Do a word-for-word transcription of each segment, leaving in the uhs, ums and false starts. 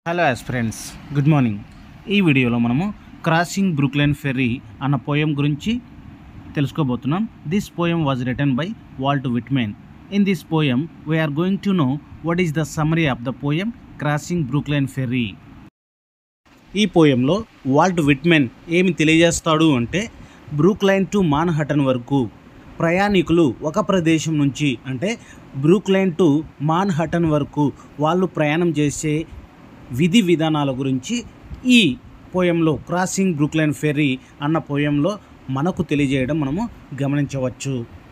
Hello aspirants, good morning. ఈ వీడియోలో మనము క్రాసింగ్ బ్రూక్లైన్ ఫెర్రీ అన్న పోయం గురించి తెలుసుకోబోతున్నాం. This poem was written by Walt Whitman. In this poem we are going to know what is the summary of the poem crossing Brooklyn ferry. ఈ పోయంలో Walt Whitman ఏమి తెలియజేస్తాడు అంటే, బ్రూక్లైన్ టు మాన్హటన్ వరకు ప్రయాణికులు ఒక ప్రదేశం నుంచి అంటే బ్రూక్లైన్ టు మాన్హటన్ వరకు వాళ్ళు ప్రయాణం చేసే విధి విధానాల గురించి ఈ పోయంలో క్రాసింగ్ బ్రూక్లైన్ ఫెర్రీ అన్న పోయంలో మనకు తెలియజేయడం మనము గమనించవచ్చు.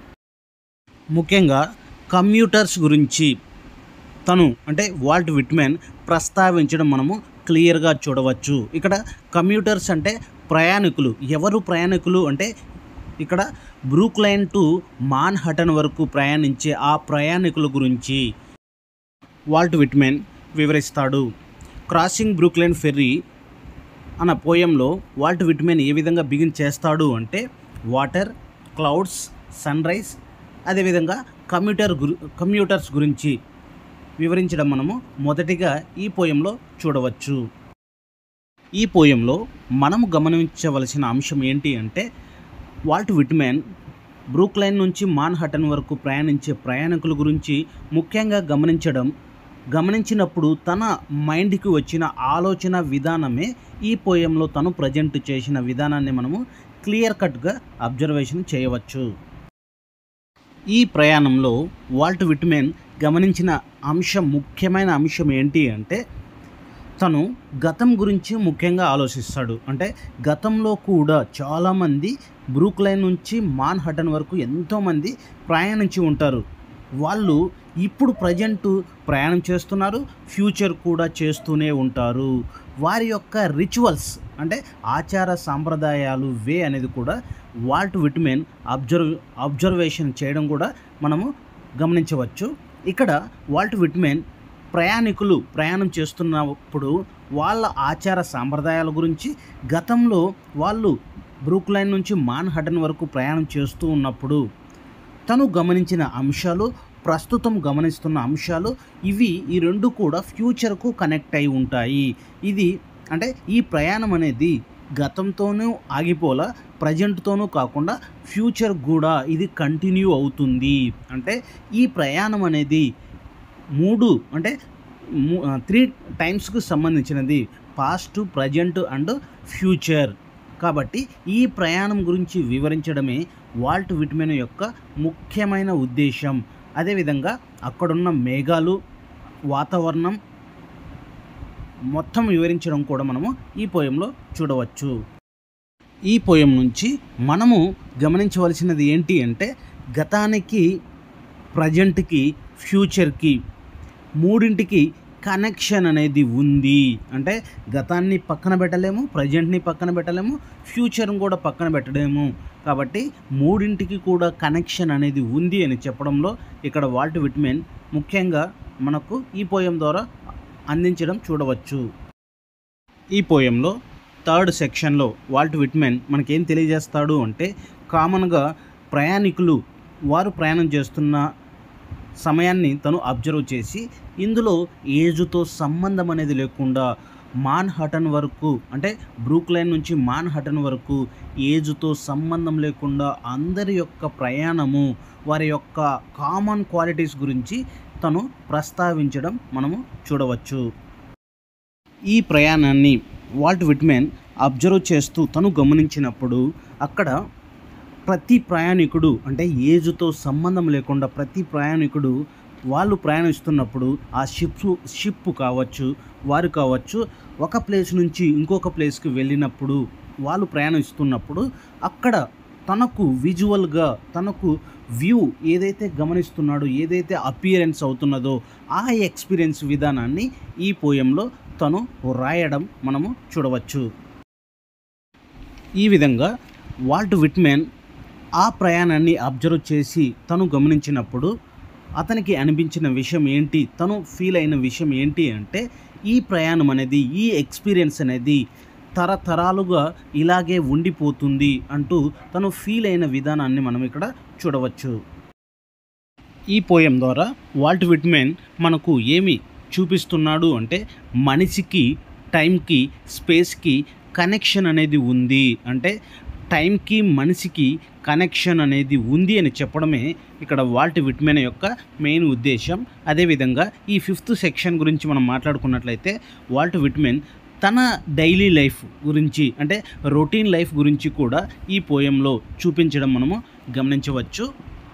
ముఖ్యంగా కమ్యూటర్స్ గురించి తను అంటే వాల్ట్ విట్మెన్ ప్రస్తావించడం మనము క్లియర్గా చూడవచ్చు. ఇక్కడ కమ్యూటర్స్ అంటే ప్రయాణికులు. ఎవరు ప్రయాణికులు అంటే ఇక్కడ బ్రూక్లైన్ టు మాన్హటన్ వరకు ప్రయాణించే ఆ ప్రయాణికుల గురించి వాల్ట్ విట్మెన్ వివరిస్తాడు. క్రాసింగ్ బ్రూక్లైన్ ఫెర్రీ అన్న పోయంలో వాల్ట్ విట్మెన్ ఏ విధంగా బిగిన్ చేస్తాడు అంటే, వాటర్, క్లౌడ్స్, సన్ రైజ్, అదేవిధంగా కమ్యూటర్ గురి కమ్యూటర్స్ గురించి వివరించడం మనము మొదటిగా ఈ పోయంలో చూడవచ్చు. ఈ పోయంలో మనము గమనించవలసిన అంశం ఏంటి అంటే, వాల్ట్ విట్మెన్ బ్రూక్లైన్ నుంచి మాన్హటన్ వరకు ప్రయాణించే ప్రయాణికుల గురించి ముఖ్యంగా గమనించడం గమనించినప్పుడు తన మైండ్కి వచ్చిన ఆలోచన విధానమే ఈ పోయంలో తను ప్రజెంట్ చేసిన విధానాన్ని మనము క్లియర్ కట్గా అబ్జర్వేషన్ చేయవచ్చు. ఈ ప్రయాణంలో వాల్ట్ విట్మెన్ గమనించిన అంశం, ముఖ్యమైన అంశం ఏంటి అంటే, తను గతం గురించి ముఖ్యంగా ఆలోచిస్తాడు. అంటే గతంలో కూడా చాలామంది బ్రూక్లైన్ నుంచి మాన్హటన్ వరకు ఎంతోమంది ప్రయాణించి ఉంటారు. వాళ్ళు ఇప్పుడు ప్రజెంటు ప్రయాణం చేస్తున్నారు, ఫ్యూచర్ కూడా చేస్తూనే ఉంటారు. వారి యొక్క రిచువల్స్ అంటే ఆచార సాంప్రదాయాలు వే అనేది కూడా వాల్ట్ విట్మెన్ అబ్జర్వ్ అబ్జర్వేషన్ చేయడం కూడా మనము గమనించవచ్చు. ఇక్కడ వాల్ట్ విట్మెన్ ప్రయాణికులు ప్రయాణం చేస్తున్నప్పుడు వాళ్ళ ఆచార సాంప్రదాయాల గురించి, గతంలో వాళ్ళు బ్రూక్లైన్ నుంచి మాన్హటన్ వరకు ప్రయాణం చేస్తూ ఉన్నప్పుడు తను గమనించిన అంశాలు, ప్రస్తుతం గమనిస్తున్న అంశాలు, ఇవి ఈ రెండు కూడా ఫ్యూచర్కు కనెక్ట్ అయి ఉంటాయి. ఇది అంటే ఈ ప్రయాణం అనేది గతంతోనూ ఆగిపోలా, ప్రజెంట్తోనూ కాకుండా ఫ్యూచర్ కూడా ఇది కంటిన్యూ అవుతుంది. అంటే ఈ ప్రయాణం అనేది మూడు అంటే త్రీ టైమ్స్కు సంబంధించినది, పాస్ట్, ప్రజెంట్ అండ్ ఫ్యూచర్. కాబట్టి ఈ ప్రయాణం గురించి వివరించడమే వాల్ట్ విట్మెన్ యొక్క ముఖ్యమైన ఉద్దేశం. అదేవిధంగా అక్కడున్న మేఘాలు, వాతావరణం మొత్తం వివరించడం కూడా మనము ఈ పోయంలో చూడవచ్చు. ఈ పోయం నుంచి మనము గమనించవలసినది ఏంటి అంటే, గతానికి, ప్రజెంట్కి, ఫ్యూచర్కి మూడింటికి కనెక్షన్ అనేది ఉంది. అంటే గతాన్ని పక్కన పెట్టలేము, ప్రజెంట్ని పక్కన పెట్టలేము, ఫ్యూచర్ని కూడా పక్కన పెట్టలేము. కాబట్టి మూడింటికి కూడా కనెక్షన్ అనేది ఉంది అని చెప్పడంలో ఇక్కడ వాల్ట్ విట్మెన్ ముఖ్యంగా మనకు ఈ పోయం ద్వారా అందించడం చూడవచ్చు. ఈ పోయంలో థర్డ్ సెక్షన్లో వాల్ట్ విట్మెన్ మనకేం తెలియజేస్తాడు అంటే, కామన్గా ప్రయాణికులు వారు ప్రయాణం చేస్తున్న సమయాన్ని తను అబ్జర్వ్ చేసి, ఇందులో ఏజ్తో సంబంధం అనేది లేకుండా మాన్హటన్ వరకు అంటే బ్రూక్లైన్ నుంచి మాన్హటన్ వరకు ఏజ్తో సంబంధం లేకుండా అందరి యొక్క ప్రయాణము, వారి యొక్క కామన్ క్వాలిటీస్ గురించి తను ప్రస్తావించడం మనము చూడవచ్చు. ఈ ప్రయాణాన్ని వాల్ట్ విట్మెన్ అబ్జర్వ్ చేస్తూ తను గమనించినప్పుడు అక్కడ ప్రతి ప్రయాణికుడు అంటే ఏజ్తో సంబంధం లేకుండా ప్రతి ప్రయాణికుడు వాళ్ళు ప్రయాణిస్తున్నప్పుడు ఆ షిప్ షిప్ కావచ్చు, వారు కావచ్చు, ఒక ప్లేస్ నుంచి ఇంకొక ప్లేస్కి వెళ్ళినప్పుడు వాళ్ళు ప్రయాణిస్తున్నప్పుడు అక్కడ తనకు విజువల్గా తనకు వ్యూ ఏదైతే గమనిస్తున్నాడో, ఏదైతే అపియరెన్స్ అవుతున్నదో ఆ ఎక్స్పీరియన్స్ విధానాన్ని ఈ పోయంలో తను రాయడం మనము చూడవచ్చు. ఈ విధంగా వాల్ట్ విట్మెన్ ఆ ప్రయాణాన్ని అబ్జర్వ్ చేసి తను గమనించినప్పుడు అతనికి అనిపించిన విషయం ఏంటి, తను ఫీల్ అయిన విషయం ఏంటి అంటే, ఈ ప్రయాణం అనేది, ఈ ఎక్స్పీరియన్స్ అనేది తరతరాలుగా ఇలాగే ఉండిపోతుంది అంటూ తను ఫీల్ అయిన విధానాన్ని మనం ఇక్కడ చూడవచ్చు. ఈ పోయం ద్వారా వాల్ట్ విట్మెన్ మనకు ఏమి చూపిస్తున్నాడు అంటే మనిషికి టైంకి స్పేస్కి కనెక్షన్ అనేది ఉంది, అంటే టైంకి మనిషికి కనెక్షన్ అనేది ఉంది అని చెప్పడమే ఇక్కడ వాల్ట్ విట్మెన్ యొక్క మెయిన్ ఉద్దేశం. అదేవిధంగా ఈ ఫిఫ్త్ సెక్షన్ గురించి మనం మాట్లాడుకున్నట్లయితే వాల్ట్ విట్మెన్ తన డైలీ లైఫ్ గురించి అంటే రొటీన్ లైఫ్ గురించి కూడా ఈ పోయంలో చూపించడం మనము గమనించవచ్చు.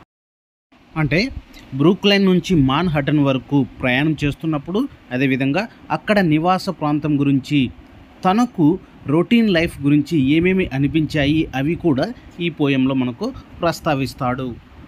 అంటే బ్రూక్లైన్ నుంచి మాన్హటన్ వరకు ప్రయాణం చేస్తున్నప్పుడు, అదేవిధంగా అక్కడ నివాస ప్రాంతం గురించి, తనకు రొటీన్ లైఫ్ గురించి ఏమేమి అనిపించాయి అవి కూడా ఈ పోయంలో మనకు ప్రస్తావిస్తాడు.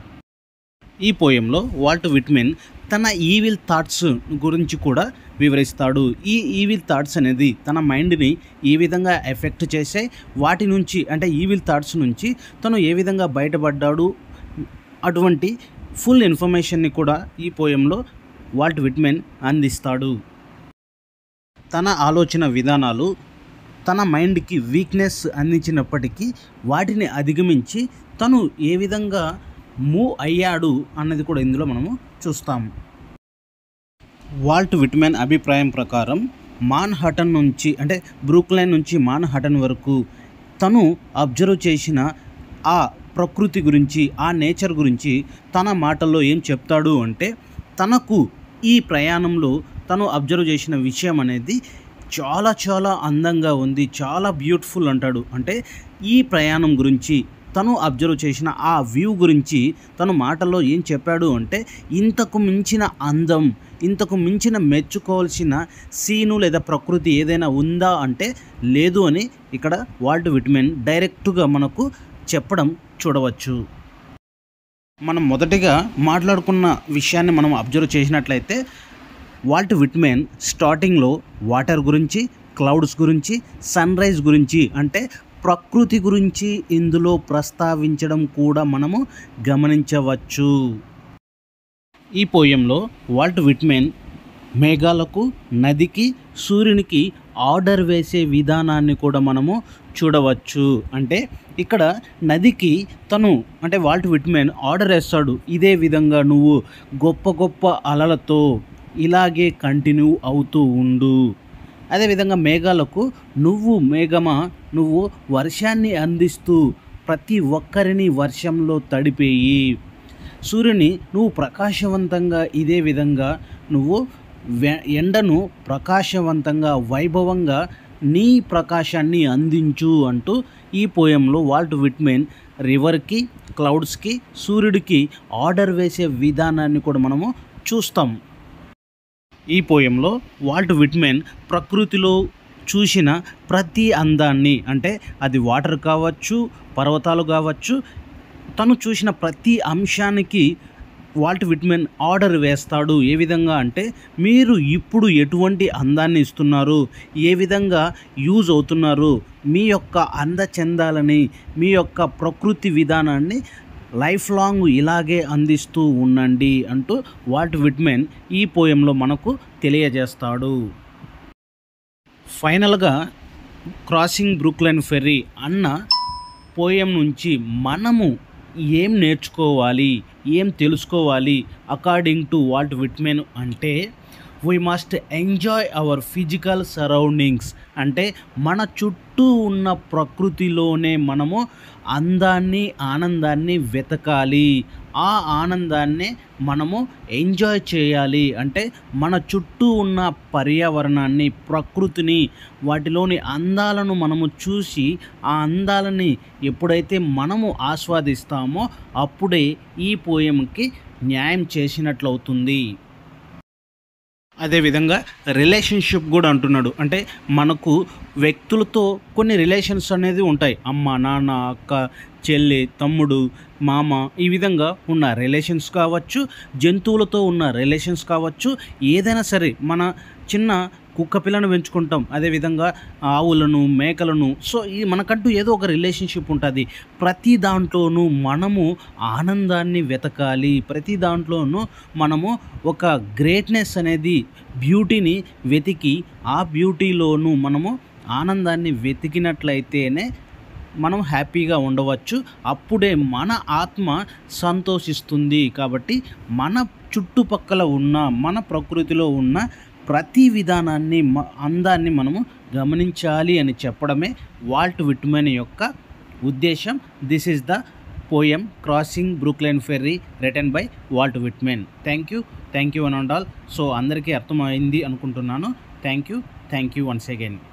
ఈ పోయంలో వాల్ట్ విట్మెన్ తన ఈవిల్ థాట్స్ గురించి కూడా వివరిస్తాడు. ఈ ఈవిల్ థాట్స్ అనేది తన మైండ్ని ఏ విధంగా ఎఫెక్ట్ చేసాయి, వాటి నుంచి అంటే ఈవిల్ థాట్స్ నుంచి తను ఏ విధంగా బయటపడ్డాడు, అటువంటి ఫుల్ ఇన్ఫర్మేషన్ని కూడా ఈ పోయంలో వాల్ట్ విట్మెన్ అందిస్తాడు. తన ఆలోచన విధానాలు తన మైండ్కి వీక్నెస్ అందించినప్పటికీ వాటిని అధిగమించి తను ఏ విధంగా మూవ్ అయ్యాడు అన్నది కూడా ఇందులో మనము చూస్తాము. వాల్ట్ విట్మెన్ అభిప్రాయం ప్రకారం మాన్హటన్ నుంచి అంటే బ్రూక్లైన్ నుంచి మాన్హటన్ వరకు తను అబ్జర్వ్ చేసిన ఆ ప్రకృతి గురించి, ఆ నేచర్ గురించి తన మాటల్లో ఏం చెప్తాడు అంటే, తనకు ఈ ప్రయాణంలో తను అబ్జర్వ్ చేసిన విషయం అనేది చాలా చాలా అందంగా ఉంది, చాలా బ్యూటిఫుల్ అంటాడు. అంటే ఈ ప్రయాణం గురించి తను అబ్జర్వ్ చేసిన ఆ వ్యూ గురించి తను మాటల్లో ఏం చెప్పాడు అంటే, ఇంతకు మించిన అందం, ఇంతకు మించిన మెచ్చుకోవాల్సిన సీను లేదా ప్రకృతి ఏదైనా ఉందా అంటే లేదు అని ఇక్కడ వాల్ట్ విట్మెన్ డైరెక్ట్గా మనకు చెప్పడం చూడవచ్చు. మనం మొదటిగా మాట్లాడుకున్న విషయాన్ని మనం అబ్జర్వ్ చేసినట్లయితే వాల్ట్ విట్మెన్ స్టార్టింగ్లో వాటర్ గురించి, క్లౌడ్స్ గురించి, సన్ రైజ్ గురించి అంటే ప్రకృతి గురించి ఇందులో ప్రస్తావించడం కూడా మనము గమనించవచ్చు. ఈ పోయంలో వాల్ట్ విట్మెన్ మేఘాలకు, నదికి, సూర్యునికి ఆర్డర్ వేసే విధానాన్ని కూడా మనము చూడవచ్చు. అంటే ఇక్కడ నదికి తను అంటే వాల్ట్ విట్మెన్ ఆర్డర్ వేస్తాడు, ఇదే విధంగా నువ్వు గొప్ప గొప్ప అలలతో ఇలాగే కంటిన్యూ అవుతూ ఉండు. అదేవిధంగా మేఘాలకు, నువ్వు మేఘమా నువ్వు వర్షాన్ని అందిస్తూ ప్రతి ఒక్కరిని వర్షంలో తడిపేయి. సూర్యుని నువ్వు ప్రకాశవంతంగా ఇదే విధంగా నువ్వు ఎండను ప్రకాశవంతంగా వైభవంగా నీ ప్రకాశాన్ని అందించు అంటూ ఈ పోయంలో వాల్ట్ విట్మెన్ రివర్కి, క్లౌడ్స్కి, సూర్యుడికి ఆర్డర్ వేసే విధానాన్ని కూడా మనము చూస్తాం. ఈ పోయంలో వాల్ట్ విట్మెన్ ప్రకృతిలో చూసిన ప్రతి అందాన్ని అంటే అది వాటర్ కావచ్చు, పర్వతాలు కావచ్చు, తను చూసిన ప్రతి అంశానికి వాల్ట్ విట్మెన్ ఆర్డర్ వేస్తాడు. ఏ విధంగా అంటే మీరు ఇప్పుడు ఎటువంటి అందాన్ని ఇస్తున్నారు, ఏ విధంగా యూజ్ అవుతున్నారు, మీ యొక్క అందచందాలని, మీ యొక్క ప్రకృతి విధానాన్ని లైఫ్ లాంగ్ ఇలాగే అందిస్తూ ఉండండి అంటూ వాల్ట్ విట్మెన్ ఈ పోయంలో మనకు తెలియజేస్తాడు. ఫైనల్గా క్రాసింగ్ బ్రూక్లైన్ ఫెర్రీ అన్న పోయం నుంచి మనము ఏం నేర్చుకోవాలి, ఏం తెలుసుకోవాలి అకార్డింగ్ టు వాల్ట్ విట్మెన్ అంటే we must enjoy our physical surroundings. అంటే మన చుట్టూ ఉన్న ప్రకృతిలోనే మనము అందాన్ని, ఆనందాన్ని వెతకాలి, ఆ ఆనందాన్ని మనము ఎంజాయ్ చేయాలి. అంటే మన చుట్టూ ఉన్న పర్యావరణాన్ని, ప్రకృతిని, వాటిలోని అందాలను మనము చూసి ఆ అందాలని ఎప్పుడైతే మనము ఆస్వాదిస్తామో అప్పుడే ఈ పోయంకి న్యాయం చేసినట్లవుతుంది. అదేవిధంగా రిలేషన్షిప్ కూడా అంటున్నాడు. అంటే మనకు వ్యక్తులతో కొన్ని రిలేషన్స్ అనేది ఉంటాయి, అమ్మ, నాన్న, అక్క, చెల్లి, తమ్ముడు, మామ, ఈ విధంగా ఉన్న రిలేషన్స్ కావచ్చు, జంతువులతో ఉన్న రిలేషన్స్ కావచ్చు, ఏదైనా సరే మన చిన్న కుక్క పిల్లను పెంచుకుంటాం, అదేవిధంగా ఆవులను, మేకలను. సో ఈ మనకంటూ ఏదో ఒక రిలేషన్షిప్ ఉంటుంది. ప్రతి దాంట్లోనూ మనము ఆనందాన్ని వెతకాలి, ప్రతి దాంట్లోనూ మనము ఒక గ్రేట్నెస్ అనేది, బ్యూటీని వెతికి ఆ బ్యూటీలోనూ మనము ఆనందాన్ని వెతికినట్లయితేనే మనం హ్యాపీగా ఉండవచ్చు. అప్పుడే మన ఆత్మ సంతోషిస్తుంది. కాబట్టి మన చుట్టుపక్కల ఉన్న, మన ప్రకృతిలో ఉన్న ప్రతి విధానాన్ని మ అందాన్ని మనము గమనించాలి అని చెప్పడమే వాల్ట్ విట్మెన్ యొక్క ఉద్దేశం. This is the poem crossing Brooklyn ferry written by Walt Whitman. Thank you thank you one and all. So అందరికీ అర్థమైంది అనుకుంటున్నాను. Thank you thank you once again.